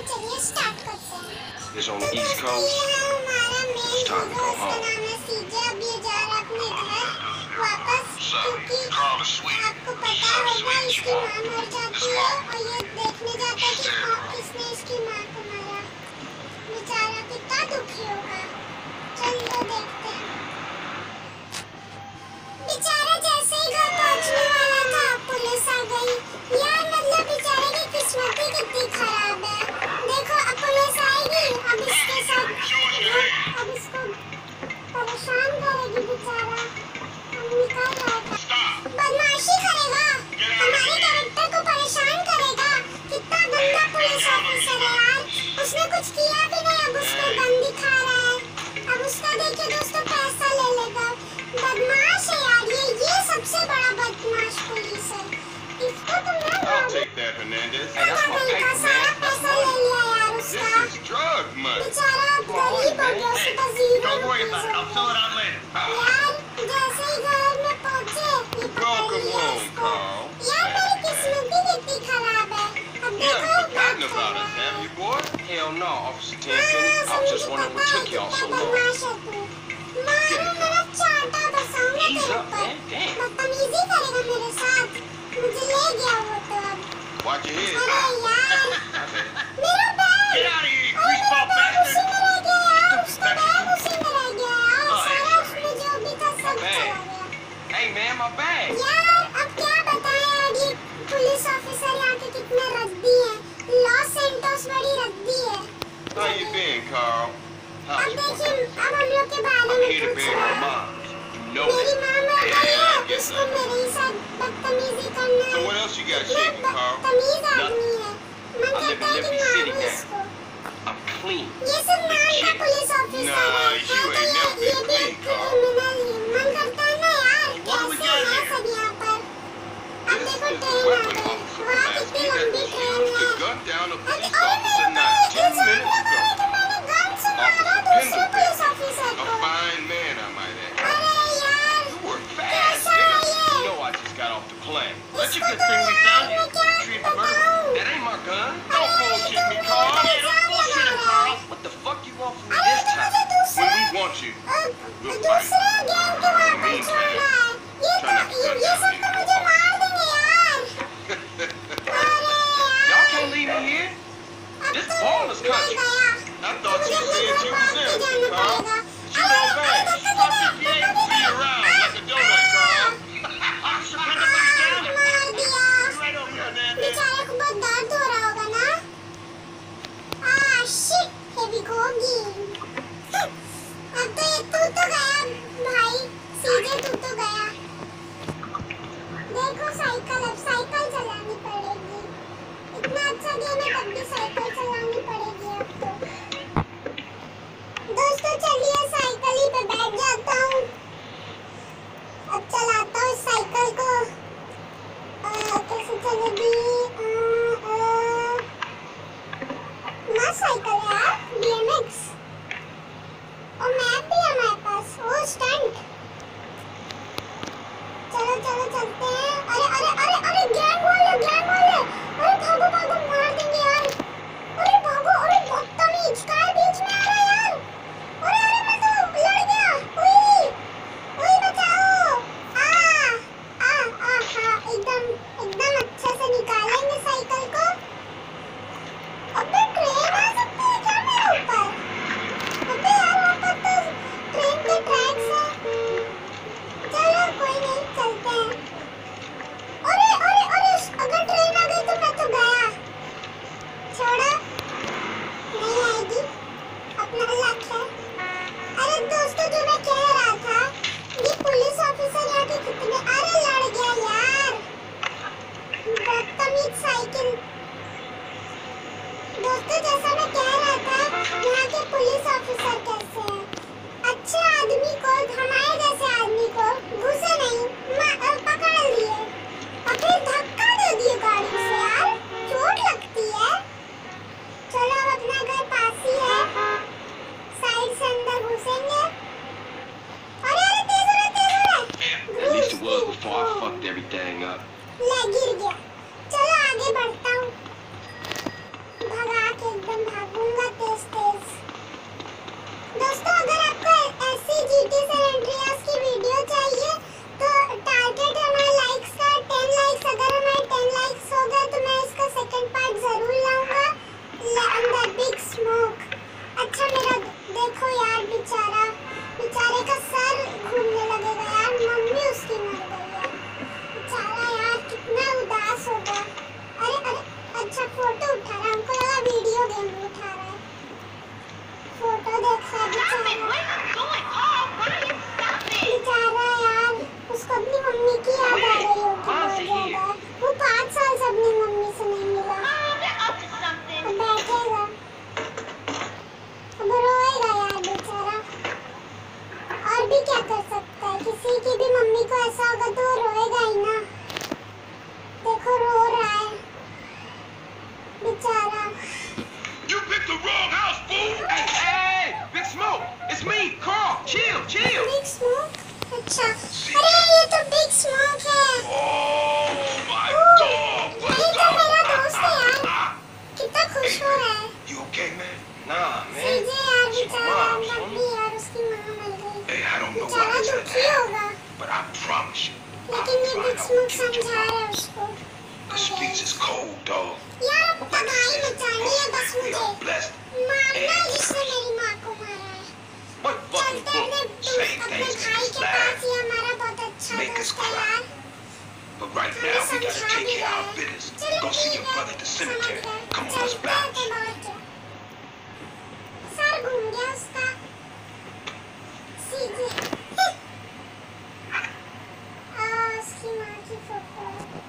चलिए स्टार्ट करते हैं। It's on the East Coast. हमारा main It's time to go दोस्त का home. नाम है सीजे। अब ये जा रहा है अपने घर वापस, क्योंकि आपको पता होगा इसकी माँ मर जाती है और ये देखने जाता है कि किसने इसकी माँ को मारा। बेचारा कितना दुखी होगा। चलिए देखते हैं। बेचारा जैसे ही घर पहुंचने वाला था पुलिस आ गई। यार मतलब बेचारे की किस्मत ही कितनी खराब है। देखो अब पुलिस आएगी, अब इसके साथ अब इसको परेशान करेगी बेचारा। अब निकल रहा था, बदमाशी करेगा, हमारे कैरेक्टर को परेशान करेगा। कितना गंदा पुलिस ऑफिसर है यार। उसने कुछ किया भी नहीं, अब उसको गन दिखा रहा है। अब उसका देखिए दोस्तों पैसा ले लेगा। बदमाश है यार ये सबसे बड़ा बदमाश पुलिस है। इसको तो मैं I'll take that, Hernandez. Hey, that's my का paper, सारा man. पैसा ले लिया यार उसका। This is drug money. बेचारा गरीब हो गया, उसका zero Don't worry about it. I'll fill it out later. यार जैसे ही घर में पहुंचे ये पकड़ Welcome लिया home, इसको। Carl. यार मेरी किस्मत ही कितनी खराब है। अब You देखो haven't क्या forgotten about us, have you, boy? Hell no, Officer Tenpenny. I was just wondering what took y'all so long. बदमाश है तू। मारो मेरा चाटा बरसाऊंगा Ease तेरे up, ऊपर। man. Damn. बदतमीजी करेगा मेरे साथ। मुझे ले गया वो तो अब। Watch your head. अरे यार My bad. मेरा bag. Get out of here, you अरे मेरा greaseball बैग उसी bastard! में रह गया यार। उसका बैग उसी में रह गया यार। सारा उसमें जो भी था सब बैग। चला गया। Hey, man, my bag. यार अब क्या बताएं यार ये पुलिस ऑफिसर यहाँ के कितने रद्दी हैं। लॉस सेंटोस बड़ी रद्दी है। How you been, Carl? अब How's your देखिए boy? अब हम लोग के बारे I'm में here to पूछ bury रहा my है। mom. You know मेरी it. माँ मर गई Yeah, I है, guess उसको so. मेरे ही साथ बदतमीजी करना So है। what else you got मैं shaking, Carl? बदतमीज आदमी है। मन I live कहता in है कि Liberty City मारूं now. इसको। I'm clean. ये सब नाम का Legit. पुलिस ऑफिसर Nah, है। you हाँ, तो ain't never ये been भी clean, Carl. क्रिमिनल ही। मन करता है ना यार What do we कैसे got है here? सब यहाँ पर। अब This देखो is the ट्रेन आ weapon गई। officer वाह Pulaski कितनी that लंबी was ट्रेन used to है। gun down a police अरे officer मेरे not को 10 इंसान minutes लगा है ago. कि मैंने गन से मारा Officer दूसरे पुलिस Pendleton. ऑफिसर A को। fine man, I might add. अरे यार You were fast, कैसा है nigga. ये? You know I just got off the plane. That's a इसको good तो thing we यार found you. मैं क्या Retrieve the murder. बताऊं। That ain't my gun. अरे Don't ये bullshit तो me, मेरे Carl. को Hey, don't इल्जाम bullshit लगा him, रहा है। Carl. What the fuck you want from me अरे this तो मुझे time? दूसरे When we want you. We'll fight. दूसरे गैंग के वहाँ पर छोड़ना है। ये सब तो मुझे मार देंगे यार। अरे Y'all यार can't leave me here. अब This तो ballers मैं country. गया। I thought you मुझे said you भाग was के innocent, जाना Carl. पड़ेगा। But you know bad. Stop if you ain't Be around like a donut, Carl. Officer Pendleton's down. मार दिया। Right over here, Hernandez. बेचारे को बहुत दर्द हो रहा होगा ना। शिट हेवी होगी। अब तो ये तू तो गया भाई, सीधे तू तो गया। देखो साइकिल, अब साइकिल चलानी पड़ेगी। इतना अच्छा गेम है तब भी साइकिल चलानी पड़ेगी अब तो। दोस्तों चलिए साइकिल ही पे बैठ जाता हूँ। अब चलाता हूँ इस साइकिल को। कैसे चलेगी? मस्त साइकिल है यार, BMX। और मैप भी है हमारे पास। ओ स्टंट। चलो चलो चलते हैं। अरे अरे अरे अरे गैंग वाले गैंग वाले। अरे भागो भागो मार देंगे यार। अरे भागो। अरे बदतमीज क्या है बीच में आ रहा है यार। अरे अरे मैं तो लड़ गया। उई उई बचाओ। हाँ एकदम अच्छे से निकालेंगे साइकिल को। अबे ट्रेन आ सकती है क्या मेरे ऊपर? अबे यार वहाँ पर तो ट्रेन के ट्रैक्स हैं। चलो कोई नहीं चलते हैं। अरे अरे अरे अगर ट्रेन आ गई तो मैं तो गया। छोड़ो नहीं आएगी, अपना लक है। अरे दोस्तों जो मैं कह रहा था ये पुलिस ऑफिसर यहाँ के कितने। अरे लड़ गया यार बदतमीज साइकिल। दोस्तों जैसा मैं कह रहा था यहाँ के पुलिस ऑफिसर कैसे हैं। अच्छे आदमी को, हमारे जैसे आदमी को घुसे नहीं पकड़ लिए और फिर धक्का दे दिए गाड़ी से यार, चोट लगती है। चलो अब अपना घर पास ही है, साइड से अंदर घुसेंगे। अरे अरे तेज हो रहा At least it was before I fucked everything up. ले गिर गया। चलो आगे बढ़ता हूँ, भगा के एकदम खुश हो रहा है। You okay, man? Nah, man. सीजे यार It's my बेचारा mom, बब्बी son. यार उसकी माँ मर गई। Hey, I don't know why बेचारा this had to दुखी happen, होगा। but I promise you, लेकिन I'll ये find out बिचमुख who killed your समझा रहा है mom. उसको। This piece is cold, dog. यार अब Like I तबाही said, मचानी है बस we मुझे। are blessed. मारना है जिसने मेरी माँ को मारा है। What fucking चलते book? अपने Say अपने things भाई make us के पास, laugh, ये हमारा बहुत अच्छा make us दोस्त है cry. यार। But right हमें now, we gotta समझा take भी care of रहा our है। business. चलो Go see ठीक your है, brother at the समझ cemetery. गए। Come on, let's चलते हैं bounce. तब और क्या। सर घूम गया उसका। सीजे। उसकी माँ की फोटो।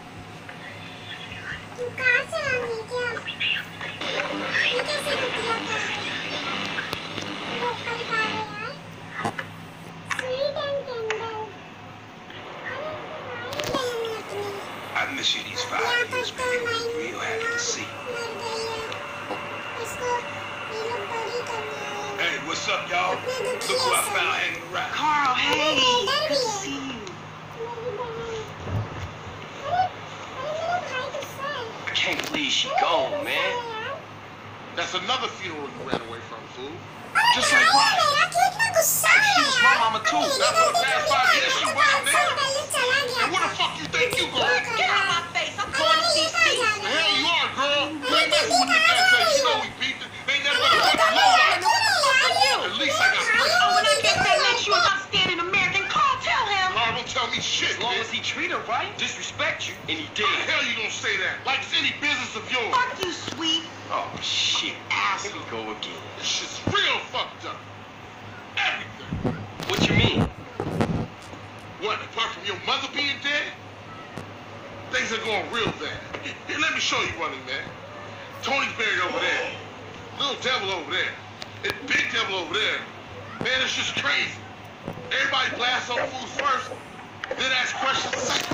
तू कार चलानी है क्या? ये कैसे घटिया कार है? लोकल कार है यार। Sweet and candle. अरे भाई बहन है अपनी। I miss you these यहाँ 5 पर years, तो man. You'll my be real happy to see. मर गई है। इसको ये लोग बड़ी करने आए हैं। Hey, what's up, y'all? अपने दुखी Look है who I सब। found hanging around. Carl, hey, इधर भी good to है। see you. मेरी बहन। अरे मेरा भाई गुस्सा है। I can't believe she अरे gone, गुस्सा man. है यार। That's another funeral you ran away from, fool. अरे Just भाई like mine. मेरा क्यों इतना गुस्सा Hey, है she was my यार? mama too. मेरी Now, for the गलती past थोड़ी 5 ना years, है। you मैं wasn't 5 साल there. पहले चला गया And where था। the fuck you think you going? Get out my face. I'm अरे going to ये see कहाँ जा Steve. The रहा hell है? you are, girl. You अरे ain't messing with दीदी the कहाँ cat जा face. रही You know हो? we beat it. Ain't अरे nothing but a दीदी bunch of कहाँ जा lowlife. रही हो? At least I got भाई proof. Oh, when I दीदी guess कहाँ that जा makes you an upstanding American. Carl, tell him. Carl, don't tell me shit, As long man. as he treat her right, disrespect you, and he How the did. hell you gonna say that? Like it's any business of yours. Fuck you, sweet. Oh, shit. Here we go again. This shit's real fucked up. Everything. What you mean? What, apart from your mother being dead? Things are going real bad. Here, let me show you running, man. Tony's buried over there. Little devil over there. And big devil over there. Man, it's just crazy. Everybody blast on fools first, then ask questions second.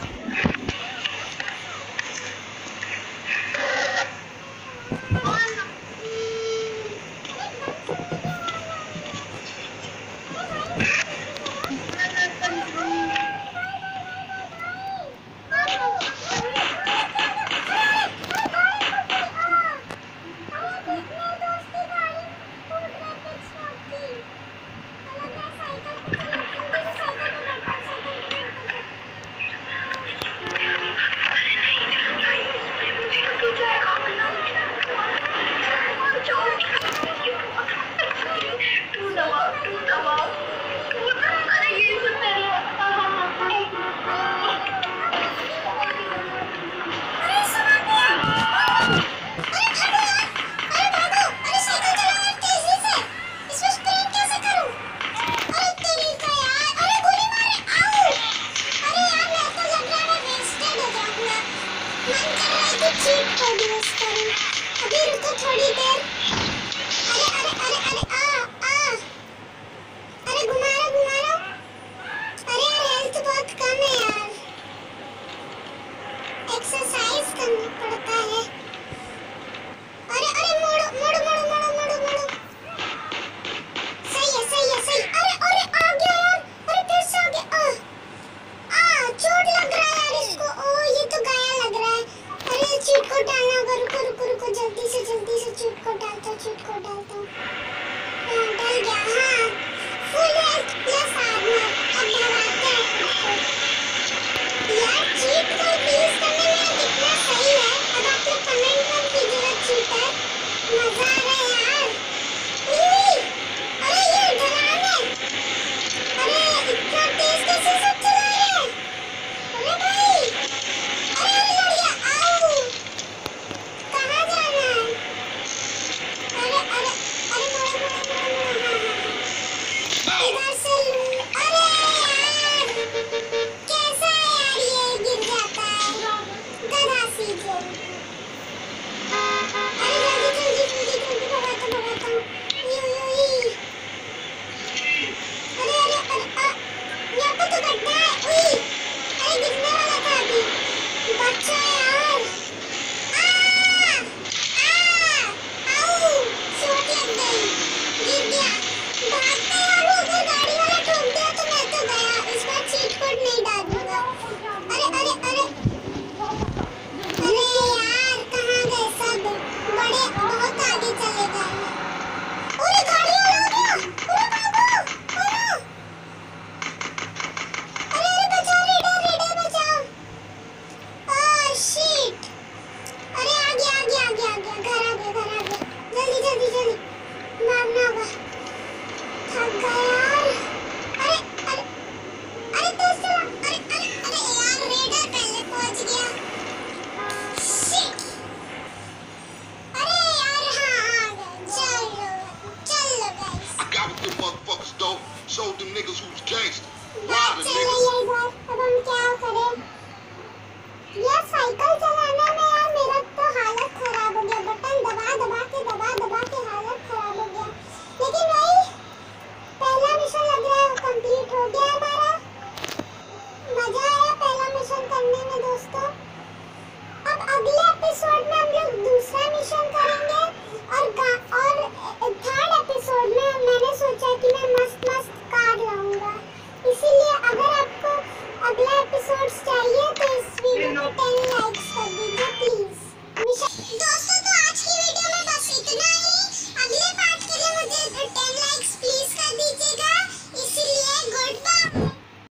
Notes चाहिए